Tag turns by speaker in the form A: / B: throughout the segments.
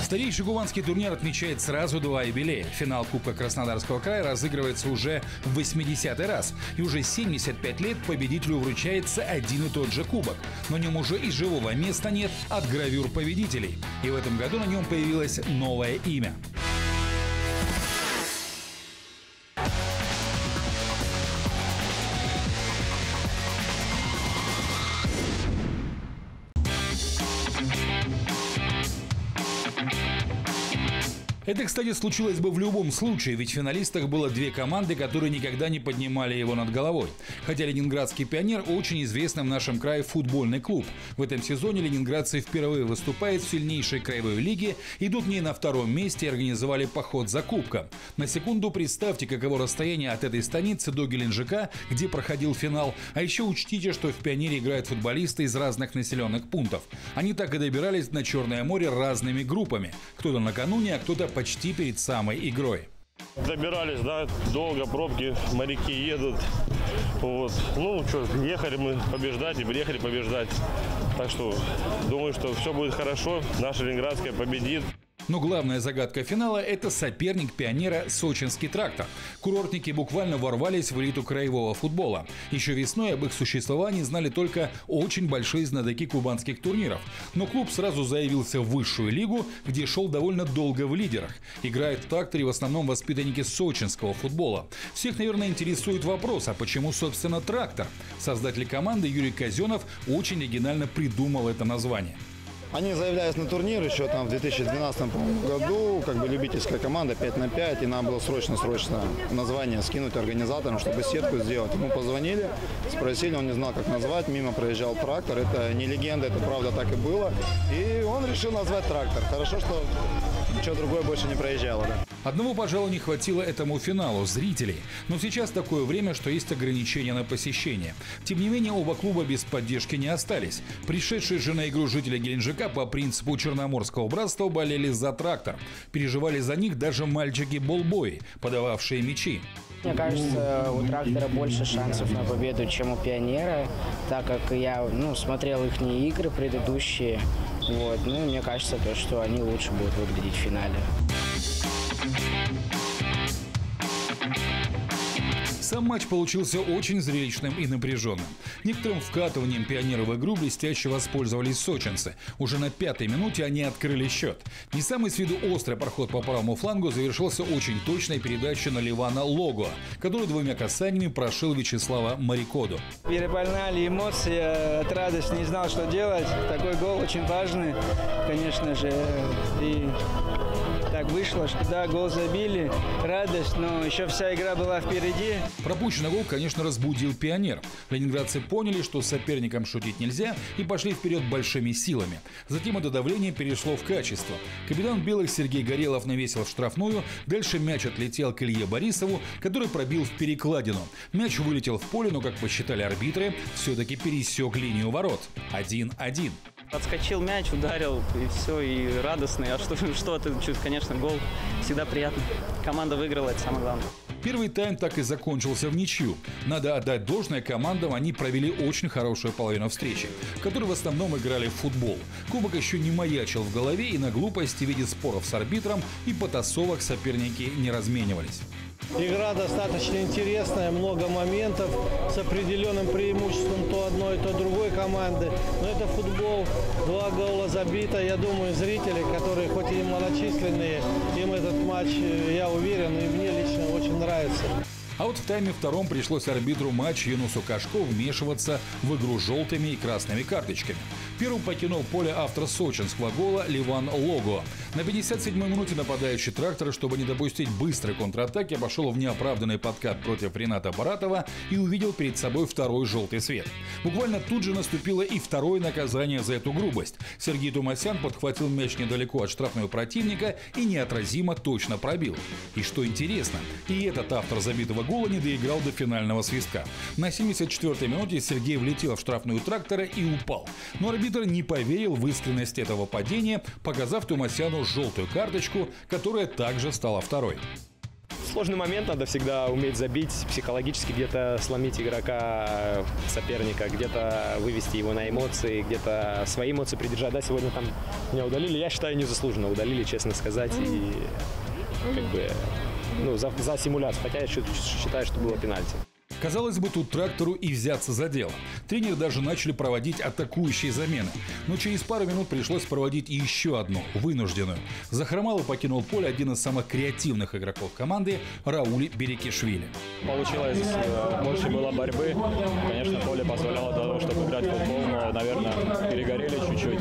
A: Старейший кубанский турнир отмечает сразу два юбилея. Финал Кубка Краснодарского края разыгрывается уже в 80-й раз. И уже 75 лет победителю вручается один и тот же кубок. На нем уже и живого места нет от гравюр победителей. И в этом году на нем появилось новое имя. Это, кстати, случилось бы в любом случае, ведь в финалистах было две команды, которые никогда не поднимали его над головой. Хотя Ленинградский «Пионер» очень известный в нашем крае футбольный клуб. В этом сезоне ленинградцы впервые выступают в сильнейшей краевой лиге, идут в ней на втором месте и организовали поход за кубком. На секунду представьте, каково расстояние от этой станицы до Геленджика, где проходил финал. А еще учтите, что в «Пионере» играют футболисты из разных населенных пунктов. Они так и добирались на Черное море разными группами. Кто-то накануне, а кто-то почти перед самой игрой.
B: Добирались, да, долго, пробки, моряки едут. Вот. Ну что, ехали мы побеждать и приехали побеждать. Так что думаю, что все будет хорошо, наша Ленинградская победит.
A: Но главная загадка финала – это соперник «Пионера» – сочинский «Трактор». Курортники буквально ворвались в элиту краевого футбола. Еще весной об их существовании знали только очень большие знатоки кубанских турниров. Но клуб сразу заявился в высшую лигу, где шел довольно долго в лидерах. Играют в «Тракторе» в основном воспитанники сочинского футбола. Всех, наверное, интересует вопрос, а почему, собственно, «Трактор»? Создатель команды Юрий Казенов очень оригинально придумал это название.
C: Они заявлялись на турнир еще там в 2012 году, как бы любительская команда 5-5, и нам было срочно название скинуть организаторам, чтобы сетку сделать. Ему позвонили, спросили, он не знал, как назвать, мимо проезжал «Трактор», это не легенда, это правда так и было, и он решил назвать «Трактор». Хорошо, что ничего другое больше не проезжало, да.
A: Одного, пожалуй, не хватило этому финалу – зрителей. Но сейчас такое время, что есть ограничения на посещение. Тем не менее, оба клуба без поддержки не остались. Пришедшие же на игру жители Геленджика по принципу Черноморского братства болели за «Трактор». Переживали за них даже мальчики-болбои, подававшие мячи.
D: Мне кажется, у «Трактора» больше шансов на победу, чем у «Пионера», так как я смотрел их игры предыдущие. Вот. Мне кажется, что они лучше будут выглядеть в финале.
A: Сам матч получился очень зрелищным и напряженным. Некоторым вкатыванием «Пионера» в игру блестяще воспользовались сочинцы. Уже на 5-й минуте они открыли счет. Не самый с виду острый проход по правому флангу завершился очень точной передачей на Ливана Лого, который двумя касаниями прошил Вячеслава Марикоду.
E: Переполняли эмоции от радости, не знал, что делать. Такой гол очень важный, конечно же. И так вышло, что да, гол забили, радость, но еще вся игра была впереди.
A: Пропущенный гол, конечно, разбудил «Пионер». Ленинградцы поняли, что с соперником шутить нельзя, и пошли вперед большими силами. Затем это давление перешло в качество. Капитан белых Сергей Горелов навесил в штрафную, дальше мяч отлетел к Илье Борисову, который пробил в перекладину. Мяч вылетел в поле, но, как посчитали арбитры, все-таки пересек линию ворот. 1-1.
F: Отскочил мяч, ударил, и все, и радостно. А что это, конечно, гол. Всегда приятно. Команда выиграла, это самое главное.
A: Первый тайм так и закончился в ничью. Надо отдать должное командам, они провели очень хорошую половину встречи, в которой в основном играли в футбол. Кубок еще не маячил в голове, и на глупости в виде споров с арбитром и потасовок соперники не разменивались.
G: Игра достаточно интересная, много моментов с определенным преимуществом то одной, то другой команды. Но это футбол, 2 гола забито. Я думаю, зрители, которые хоть и малочисленные, им этот матч, я уверен, и мне лично очень нравится.
A: А вот в тайме втором пришлось арбитру матча Юнусу Кашко вмешиваться в игру желтыми и красными карточками. Первым покинул поле автор сочинского гола Ливан Лого. На 57-й минуте нападающий «Трактора», чтобы не допустить быстрой контратаки, обошел в неоправданный подкат против Рената Баратова и увидел перед собой второй желтый свет. Буквально тут же наступило и второе наказание за эту грубость. Сергей Тумасян подхватил мяч недалеко от штрафного противника и неотразимо точно пробил. И что интересно, и этот автор забитого гола не доиграл до финального свистка. На 74-й минуте Сергей влетел в штрафную «Трактора» и упал. Но арбитр не поверил в искренность этого падения, показав Тумасяну желтую карточку, которая также стала второй.
H: сложный момент, надо всегда уметь забить, психологически где-то сломить игрока, соперника, где-то вывести его на эмоции, где-то свои эмоции придержать. Да, сегодня там меня удалили, я считаю, незаслуженно удалили, честно сказать, и как бы, ну, за симуляцию, хотя я считаю, что было пенальти.
A: Казалось бы, тут трактору и взяться за дело. Тренеры даже начали проводить атакующие замены. Но через пару минут пришлось проводить еще одну, вынужденную. Захромал и покинул поле один из самых креативных игроков команды Раули Берекишвили.
I: Получилось, больше было борьбы. Конечно, поле позволяло для того, чтобы играть в футбол, но, наверное, перегорели чуть-чуть.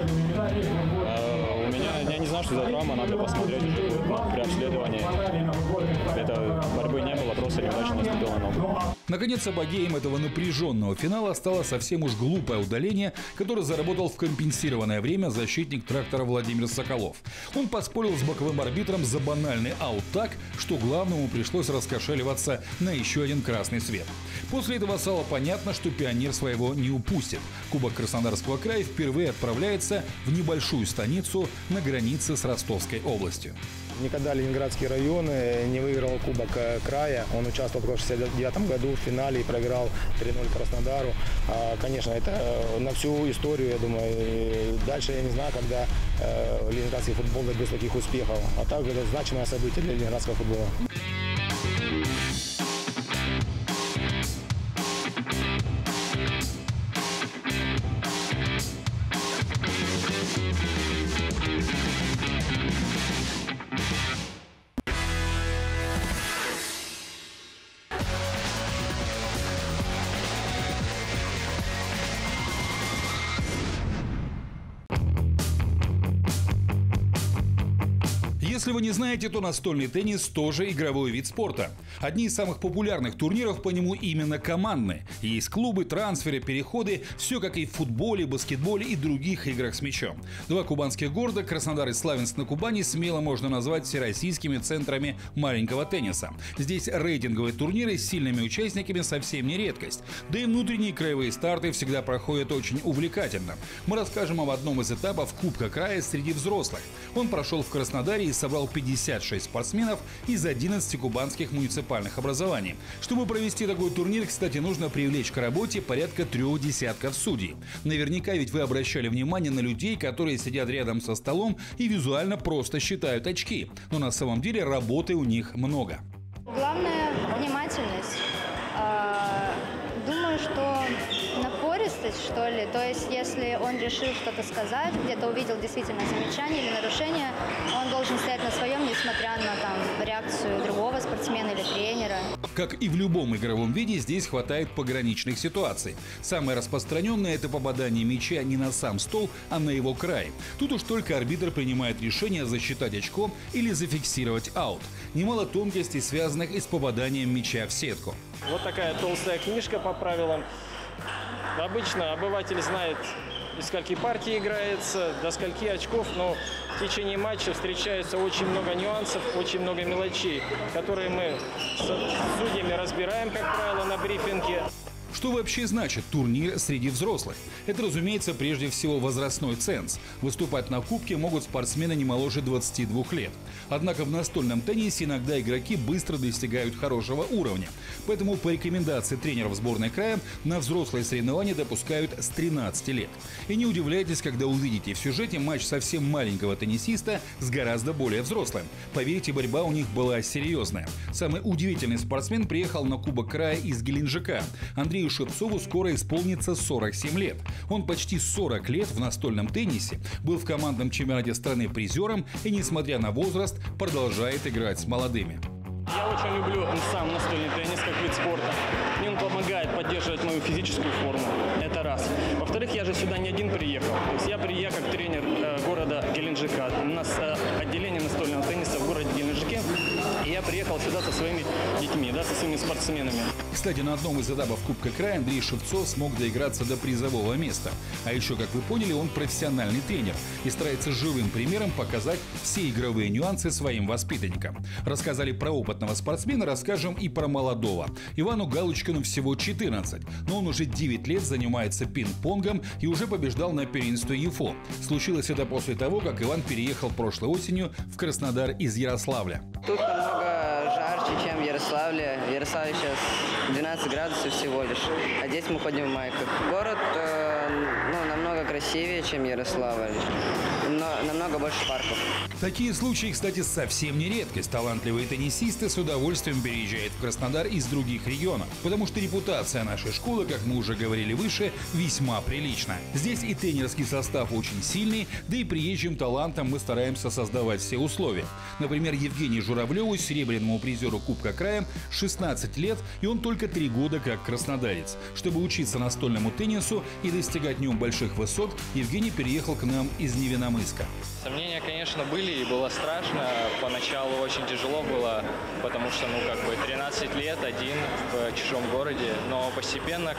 I: У меня, я не знаю, что за травма, надо посмотреть уже при обследовании. Это борьбы не было, просто неудачно наступила ногу.
A: Наконец, апогеем этого напряженного финала стало совсем уж глупое удаление, которое заработал в компенсированное время защитник трактора Владимир Соколов. Он поспорил с боковым арбитром за банальный аут так, что главному пришлось раскошеливаться на еще один красный свет. После этого стало понятно, что «Пионер» своего не упустит. Кубок Краснодарского края впервые отправляется в небольшую станицу на границе с Ростовской областью.
C: Никогда Ленинградский район не выиграл Кубок края. Он участвовал в 1969 году в финале и проиграл 3-0 Краснодару. Конечно, это на всю историю, я думаю. Дальше я не знаю, когда ленинградский футбол добился таких успехов. А так это значимое событие для ленинградского футбола.
A: Если вы не знаете, то настольный теннис тоже игровой вид спорта. Одни из самых популярных турниров по нему именно командные. Есть клубы, трансферы, переходы, все как и в футболе, баскетболе и других играх с мячом. Два кубанских города, Краснодар и Славянск на Кубани, смело можно назвать всероссийскими центрами маленького тенниса. Здесь рейтинговые турниры с сильными участниками совсем не редкость. Да и внутренние краевые старты всегда проходят очень увлекательно. Мы расскажем об одном из этапов Кубка края среди взрослых. Он прошел в Краснодаре и собрал 56 спортсменов из 11 кубанских муниципальных образований. Чтобы провести такой турнир, кстати, нужно привлечь к работе порядка 3 десятков судей. Наверняка ведь вы обращали внимание на людей, которые сидят рядом со столом и визуально просто считают очки. Но на самом деле работы у них много.
J: Главное – внимательность. Думаю, что напористость, что ли. То есть, если он решил что-то сказать, где-то увидел действительно замечание или нарушение, он должен стоять на своем, несмотря на реакцию другого спортсмена или тренера.
A: Как и в любом игровом виде, здесь хватает пограничных ситуаций. Самое распространенное – это попадание мяча не на сам стол, а на его край. Тут уж только арбитр принимает решение засчитать очко или зафиксировать аут. Немало тонкостей, связанных и с попаданием мяча в сетку.
I: Вот такая толстая книжка по правилам. Обычно обыватель знает, из скольки партий играется, до скольки очков, но в течение матча встречается очень много нюансов, очень много мелочей, которые мы с судьями разбираем, как правило, на брифинге.
A: Что вообще значит турнир среди взрослых? Это, разумеется, прежде всего возрастной ценз. Выступать на кубке могут спортсмены не моложе 22 лет. Однако в настольном теннисе иногда игроки быстро достигают хорошего уровня. Поэтому по рекомендации тренеров сборной края на взрослые соревнования допускают с 13 лет. И не удивляйтесь, когда увидите в сюжете матч совсем маленького теннисиста с гораздо более взрослым. Поверьте, борьба у них была серьезная. Самый удивительный спортсмен приехал на Кубок края из Геленджика. Андрею Шевцову скоро исполнится 47 лет. Он почти 40 лет в настольном теннисе, был в командном чемпионате страны призером и, несмотря на возраст, продолжает играть с молодыми.
I: Я очень люблю сам настольный теннис как вид спорта. Мне он помогает поддерживать мою физическую форму. Это раз. Во-вторых, я же сюда не один приехал. То есть я приехал как тренер города Геленджика. У нас отделение настольного тенниса в городе Геленджике. И я приехал сюда со своими детьми, со своими спортсменами.
A: Кстати, на одном из этапов Кубка края Андрей Шевцов смог доиграться до призового места. А еще, как вы поняли, он профессиональный тренер и старается живым примером показать все игровые нюансы своим воспитанникам. Рассказали про опытного спортсмена, расскажем и про молодого. Ивану Галочкину всего 14, но он уже 9 лет занимается пинг-понгом и уже побеждал на первенстве ЕФО. Случилось это после того, как Иван переехал прошлой осенью в Краснодар из Ярославля.
D: Тут намного жарче,
K: жарче, чем в Ярославле. В Ярославле сейчас 12 градусов всего лишь, а здесь мы ходим в майках. Город намного красивее, чем Ярославль, но намного больше парков.
A: Такие случаи, кстати, совсем не редкость. Талантливые теннисисты с удовольствием переезжают в Краснодар из других регионов, потому что репутация нашей школы, как мы уже говорили выше, весьма прилична. Здесь и тренерский состав очень сильный, да и приезжим талантам мы стараемся создавать все условия. Например, Евгению Журавлеву, серебряному призеру Кубка края, 16 лет, и он только 3 года как краснодарец. Чтобы учиться настольному теннису и достигать в нем больших высот, Евгений переехал к нам из Невиномысска.
L: Сомнения, конечно, были, и было страшно. Поначалу очень тяжело было, потому что, 13 лет один в чужом городе. Но постепенно,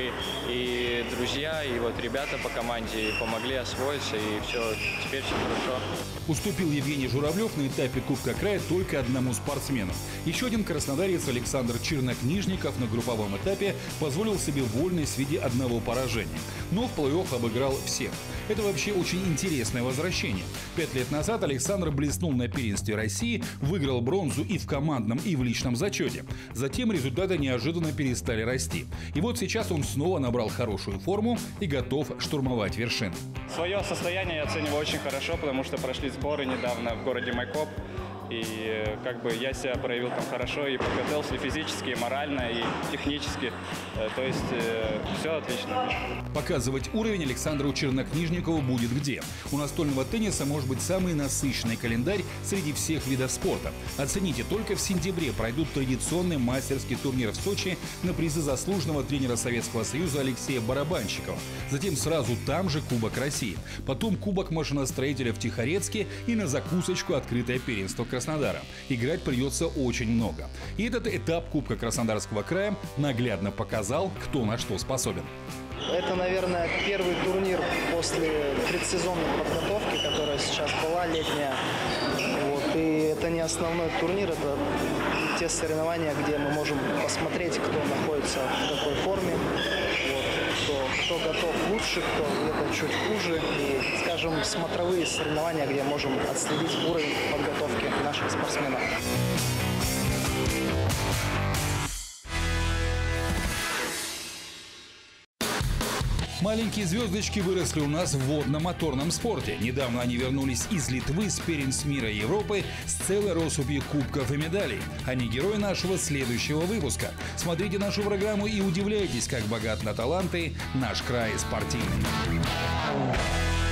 L: и друзья, и ребята по команде помогли освоиться, и теперь все хорошо.
A: Уступил Евгений Журавлев на этапе Кубка края только одному спортсмену. Еще один краснодарец Александр Чернокнижников на групповом этапе позволил себе вольность в виде одного поражения. Но в плей-офф обыграл всех. Это вообще очень интересное возвращение. 5 лет назад Александр блеснул на первенстве России, выиграл бронзу и в командном, и в личном зачете. Затем результаты неожиданно перестали расти. И вот сейчас он снова набрал хорошую форму и готов штурмовать вершины.
M: Свое состояние я оцениваю очень хорошо, потому что прошли сборы недавно в городе Майкоп. И я себя проявил там хорошо и подготовился и физически, и морально, и технически. То есть все отлично.
A: Показывать уровень Александру Чернокнижникову будет где. У настольного тенниса может быть самый насыщенный календарь среди всех видов спорта. Оцените, только в сентябре пройдут традиционный мастерский турнир в Сочи на призы заслуженного тренера Советского Союза Алексея Барабанщикова. Затем сразу там же Кубок России. Потом Кубок машиностроителя в Тихорецке и на закусочку открытое первенство Краснодара. Играть придется очень много. И этот этап Кубка Краснодарского края наглядно показал, кто на что способен.
N: Это, наверное, первый турнир после предсезонной подготовки, которая сейчас была летняя. И это не основной турнир, это те соревнования, где мы можем посмотреть, кто находится в какой форме, кто готов лучше, кто где-то чуть хуже. И, скажем, смотровые соревнования, где можем отследить уровень подготовки наших спортсменов.
A: Маленькие звездочки выросли у нас в водно-моторном спорте. Недавно они вернулись из Литвы с первенств мира и Европы с целой россыпью кубков и медалей. Они герои нашего следующего выпуска. Смотрите нашу программу и удивляйтесь, как богат на таланты наш край спортивный.